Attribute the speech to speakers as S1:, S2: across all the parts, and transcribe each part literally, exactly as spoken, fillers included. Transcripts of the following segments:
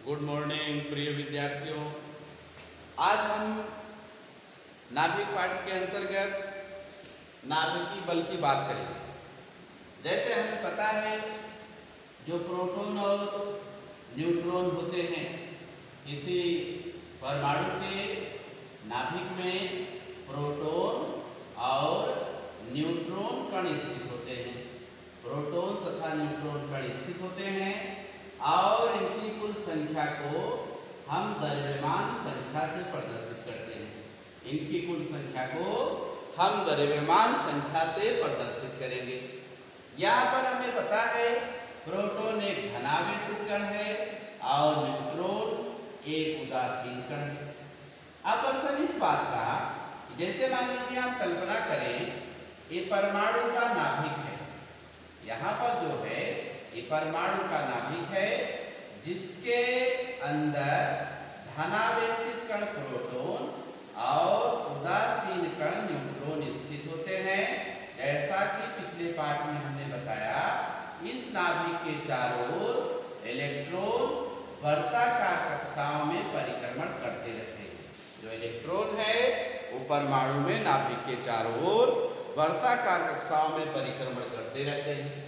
S1: Good morning प्रिय विद्यार्थियों। आज हम नाभिक पाठ के अंतर्गत नाभिकीय बल की बात करेंगे। जैसे हमें पता है जो प्रोटॉन और न्यूट्रॉन होते हैं, किसी परमाणु के नाभिक में प्रोटॉन और न्यूट्रॉन कण स्थित होते हैं। प्रोटॉन तथा न्यूट्रॉन कण स्थित होते हैं और इनकी कुल संख्या को हम द्रव्यमान संख्या से प्रदर्शित करते हैं। इनकी कुल संख्या को हम द्रव्यमान संख्या से प्रदर्शित करेंगे। यहाँ पर हमें पता है प्रोटॉन एक धनावेशित कण है और न्यूट्रॉन एक उदासीन कण है। अब प्रश्न इस बात का, जैसे मान लीजिए आप कल्पना करें ये परमाणु का नाभिक है। यहाँ पर जो है ये परमाणु का नाभिक है जिसके अंदर धनावेशित कण प्रोटॉन और उदासीन कण न्यूट्रॉन स्थित होते हैं। जैसा कि पिछले पाठ में हमने बताया, इस नाभिक के चारों ओर इलेक्ट्रॉन वर्ताकार कक्षाओं में परिक्रमण करते रहते हैं। जो इलेक्ट्रॉन है वो परमाणु में नाभिक के चारों ओर वर्ताकार कक्षाओं में परिक्रमण करते रहते हैं।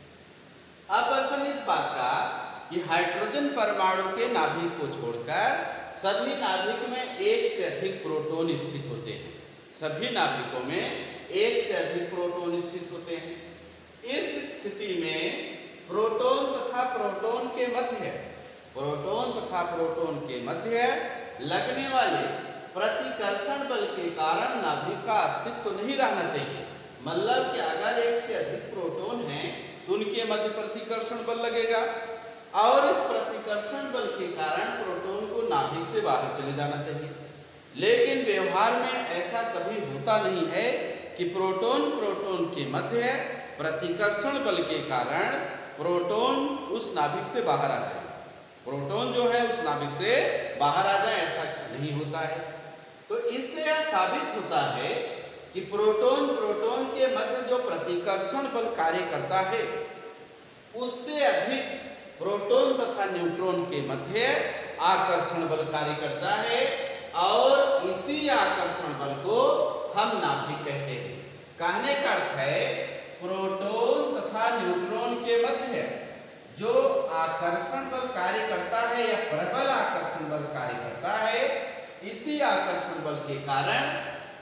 S1: अब प्रश्न इस बात का कि हाइड्रोजन परमाणु के नाभिक को छोड़कर सभी नाभिक में एक से अधिक प्रोटॉन स्थित होते हैं। सभी नाभिकों में एक से अधिक प्रोटॉन स्थित होते हैं। इस स्थिति में प्रोटॉन तथा प्रोटॉन के मध्य प्रोटॉन तथा प्रोटॉन के मध्य लगने वाले प्रतिकर्षण बल के कारण नाभिक का अस्तित्व तो नहीं रहना चाहिए। मतलब कि अगर एक से अधिक प्रोटॉन है तो उनके मध्य प्रतिकर्षण बल लगेगा और इस प्रतिकर्षण बल के कारण प्रोटॉन को नाभिक से बाहर चले जाना चाहिए। लेकिन व्यवहार में ऐसा कभी होता नहीं है कि प्रोटॉन प्रोटॉन के मध्य प्रतिकर्षण बल के कारण प्रोटॉन उस नाभिक से बाहर आ जाए। प्रोटॉन जो है उस नाभिक से बाहर आ जाए, ऐसा नहीं होता है। तो इससे यह साबित होता है कि प्रोटॉन प्रोटॉन के मध्य जो प्रतिकर्षण बल कार्य करता है उससे अधिक प्रोटॉन तथा न्यूट्रॉन के मध्य आकर्षण बल कार्य करता है और इसी आकर्षण बल को हम नाभिक कहते हैं। कहने का अर्थ है प्रोटॉन तथा न्यूट्रॉन के मध्य जो आकर्षण बल कार्य करता है या प्रबल आकर्षण बल कार्य करता है, इसी आकर्षण बल के कारण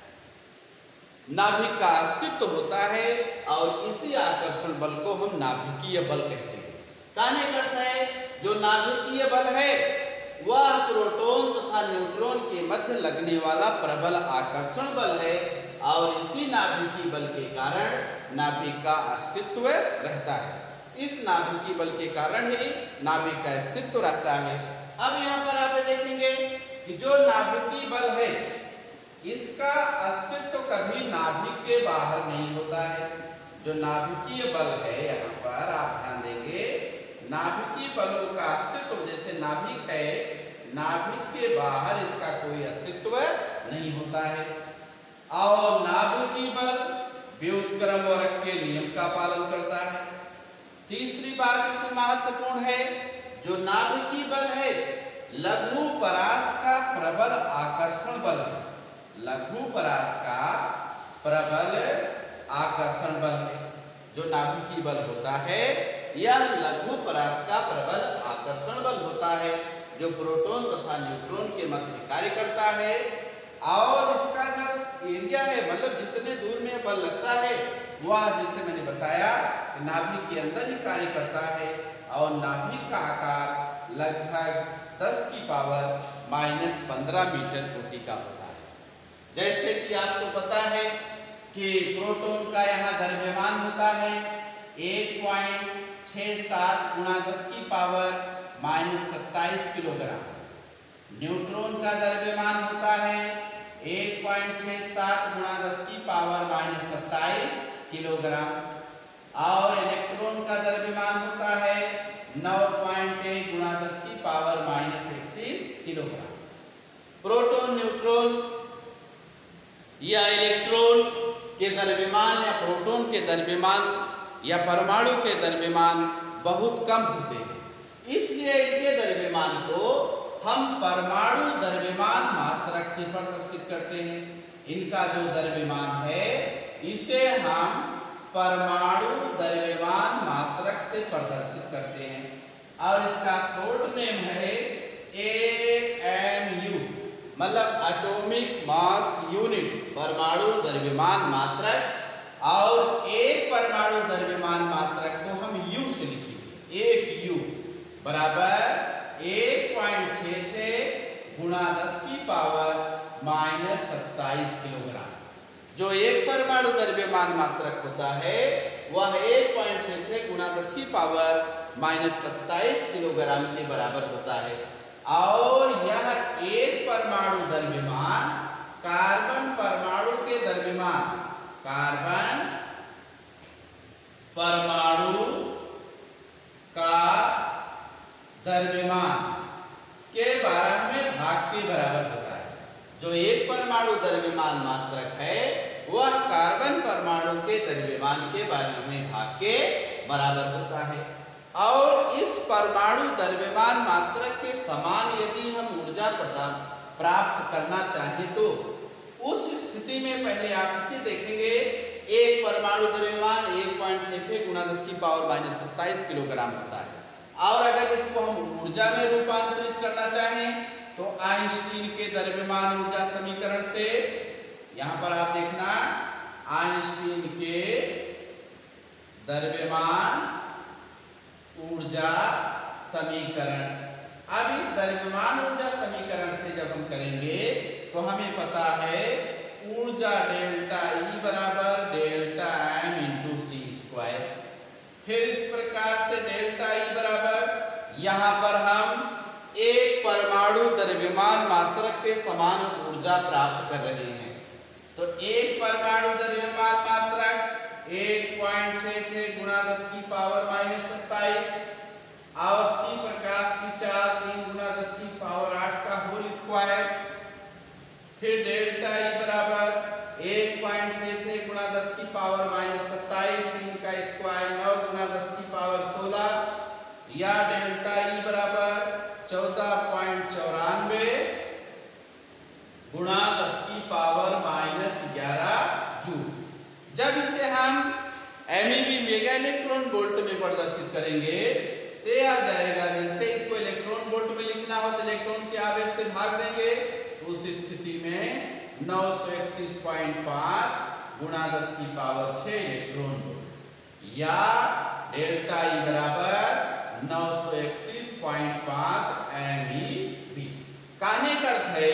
S1: नाभिक का अस्तित्व होता है और इसी आकर्षण बल को हम नाभिकीय बल कहते हैं। कहने का अर्थ है जो नाभिकीय बल है वह प्रोटॉन तथा न्यूट्रॉन के मध्य लगने वाला प्रबल आकर्षण बल है और इसी नाभिकीय बल के कारण नाभिक का अस्तित्व रहता है। इस नाभिकीय बल के कारण ही नाभिक का अस्तित्व रहता है। अब यहाँ पर आप देखेंगे कि जो नाभिकीय बल है इसका अस्तित्व कभी नाभिक के बाहर नहीं होता है। जो नाभिकीय बल है, यहाँ पर आप ध्यान देंगे, नाभिकीय बलों का अस्तित्व, जैसे नाभिक है, नाभिक के बाहर इसका कोई अस्तित्व नहीं होता है। और नाभिकीय बल व्युत्क्रम वर्ग के नियम का पालन करता है। तीसरी बात इसमें महत्वपूर्ण है, जो नाभिकीय बल है लघु परास का प्रबल आकर्षण बल है। लघु परास का प्रबल आकर्षण बल है। जो नाभिकीय बल होता है यह लघु परास का प्रबल आकर्षण बल होता है जो प्रोटॉन तथा न्यूट्रॉन के मध्य कार्य करता है और इसका जो एरिया है, मतलब जितने दूर में बल लगता है वह, जैसे मैंने बताया, नाभिक के अंदर ही कार्य करता है और नाभिक का आकार लगभग दस की पावर माइनस पंद्रह मीटर कोटि का होता है। जैसे कि आपको पता है कि प्रोटॉन का यहाँ द्रव्यमान होता है एक पॉइंट छः सात गुणा दस की पावर माइनस सत्ताईस किलोग्राम। न्यूट्रॉन का द्रव्यमान होता है एक पॉइंट छः सात गुणा दस की पावर माइनस सत्ताईस किलोग्राम और इलेक्ट्रॉन का द्रव्यमान होता है नौ पॉइंट एक गुणा दस की पावर माइनस इकतीस किलोग्राम। प्रोटॉन न्यूट्रॉन या इलेक्ट्रॉन के द्रव्यमान या प्रोटॉन के द्रव्यमान या परमाणु के द्रव्यमान बहुत कम होते हैं, इसलिए इनके द्रव्यमान द्रव्यमान को हम परमाणु द्रव्यमान मात्रक से प्रदर्शित करते हैं। इनका जो द्रव्यमान है इसे हम परमाणु द्रव्यमान मात्रक से प्रदर्शित करते हैं और इसका शॉर्ट नेम है ए एम यू, मतलब एटॉमिक मास यूनिट, परमाणु द्रव्यमान मात्रक। और एक परमाणु द्रव्यमान मात्रक को हम U से लिखेंगे। एक U बराबर एक पॉइंट छह छह गुणा दस की पावर माइनस सत्ताईस किलोग्राम। जो एक परमाणु द्रव्यमान मात्रक होता है वह एक पॉइंट छह छह गुणा दस की पावर माइनस सत्ताईस किलोग्राम के बराबर होता है। और यह एक परमाणु द्रव्यमान कार्बन परमाणु के द्रव्यमान कार्बन परमाणु का द्रव्यमान के बारहवें भाग के बराबर होता है। जो एक परमाणु द्रव्यमान मात्रक है वह कार्बन परमाणु के द्रव्यमान के बारहवें भाग के बराबर होता है। और इस परमाणु द्रव्यमान मात्रक के समान यदि हम ऊर्जा प्रदान प्राप्त करना चाहें तो उस स्थिति में पहले आप इसे देखेंगे, एक परमाणु द्रव्यमान एक पॉइंट छह छह गुणा दस की पावर माइनस सत्ताईस किलोग्राम होता है। और अगर इसको हम ऊर्जा में रूपांतरित करना चाहें तो आइंस्टीन के द्रव्यमान ऊर्जा समीकरण से, यहां पर आप देखना आइंस्टीन के द्रव्यमान ऊर्जा समीकरण। अब इस द्रव्यमान ऊर्जा समीकरण से जब हम करेंगे तो हमें पता है ऊर्जा डेल्टा ई बराबर delta M into C square. फिर इस प्रकार से डेल्टा ई बराबर, यहाँ पर हम एक परमाणु द्रव्यमान मात्रक के समान ऊर्जा प्राप्त कर रहे हैं। तो एक परमाणु द्रव्यमान मात्रक एक पॉइंट छह छह गुणा दस की पावर माइनस सत्ताईस और सी प्रकाश की चाल तीन गुणा दस की पावर आठ का होल स्क्वायर। फिर डेल्टा ई बराबर एक पॉइंट छह छह गुणा दस की पावर माइनस सत्ताईस, तीन का स्क्वायर नौ गुणा दस की पावर सोलह, या डेल्टा ई बराबर चौदह पॉइंट चौरानवे गुणा दस की पावर माइनस ग्यारह जूल। जब इसे हम एमईवी मेगा इलेक्ट्रॉन वोल्ट में प्रदर्शित करेंगे तो यह आ जाएगा, जैसे इसको इलेक्ट्रॉन वोल्ट में लिखना हो तो इलेक्ट्रॉन के आवेश से भाग देंगे, उस स्थिति में नौ सौ इकतीस पॉइंट पाँच गुणा दस की पावर छह इलेक्ट्रॉन वोल्ट, या डेल्टा ई बराबर नौ सौ इकतीस पॉइंट पाँच एमईवी। कहने का अर्थ है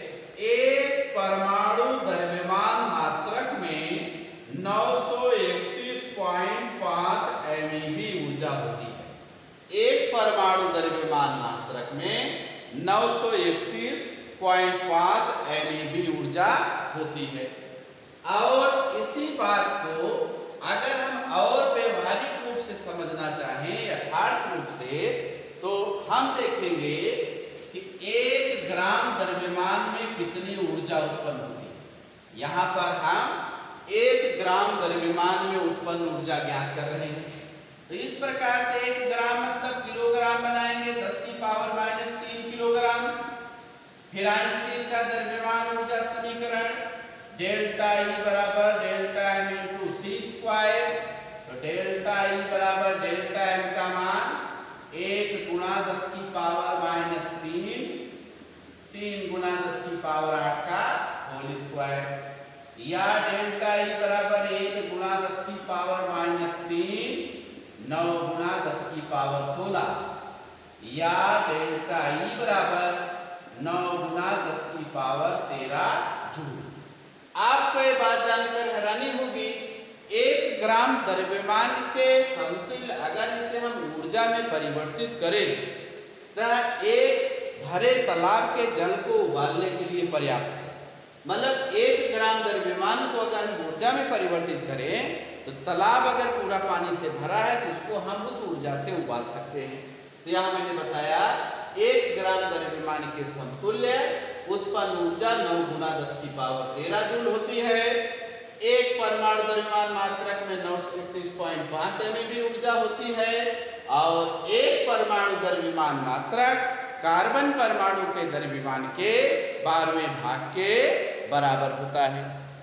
S1: एक परमाणु द्रव्यमान मात्रक में नौ सौ इकतीस पॉइंट पाँच एमईवी ऊर्जा होती है। एक परमाणु द्रव्यमान मात्रक में नौ सौ इकतीस पॉइंट पाँच एमईवी ऊर्जा होती है। और इसी बात को अगर हम और व्यवहारिक रूप से समझना चाहें, यथार्थ रूप से, तो हम देखेंगे कि एक ग्राम द्रव्यमान में कितनी ऊर्जा उत्पन्न होती है। यहाँ पर हम एक ग्राम द्रव्यमान में उत्पन्न ऊर्जा ज्ञात कर रहे हैं। तो इस प्रकार से एक ग्राम मतलब किलोग्राम बनाएंगे, दस की पावर माइनस तीन किलोग्राम। फिर आइंस्टीन का द्रव्यमान ऊर्जा समीकरण डेल्टा ई बराबर delta M into C square. तो डेल्टा ई बराबर डेल्टा एम का मान एक गुणा दस की पावर माइनस तीन, तीन गुणा दस की पावर आठ का होल स्क्वायर, या डेल्टा ई बराबर एक गुणा दस की पावर माइनस तीन, नौ गुणा दस की पावर सोलह, या डेल्टा ई बराबर नौ गुणा दस की पावर तेरह जूल। आपको ये बात जानकर हैरानी होगी, एक ग्राम द्रव्यमान के समतुल्य अगर इसे हम ऊर्जा में परिवर्तित करें तो एक भरे तालाब के जल को उबालने के लिए पर्याप्त है। मतलब एक ग्राम द्रव्यमान को अगर हम ऊर्जा में परिवर्तित करें तो तालाब अगर पूरा पानी से भरा है तो उसको हम उस ऊर्जा से उबाल सकते हैं। तो यहाँ मैंने बताया एक ग्राम द्रव्यमान के समतुल्य उत्पन्न ऊर्जा नौ गुना दस की पावर तेरह जूल होती है। एक परमाणु द्रव्यमान मात्रक में नौ सौ इकतीस पॉइंट पाँच एमईवी ऊर्जा होती है और एक परमाणु द्रव्यमान मात्रक कार्बन परमाणु के द्रव्यमान के बारहवें भाग के बराबर होता है।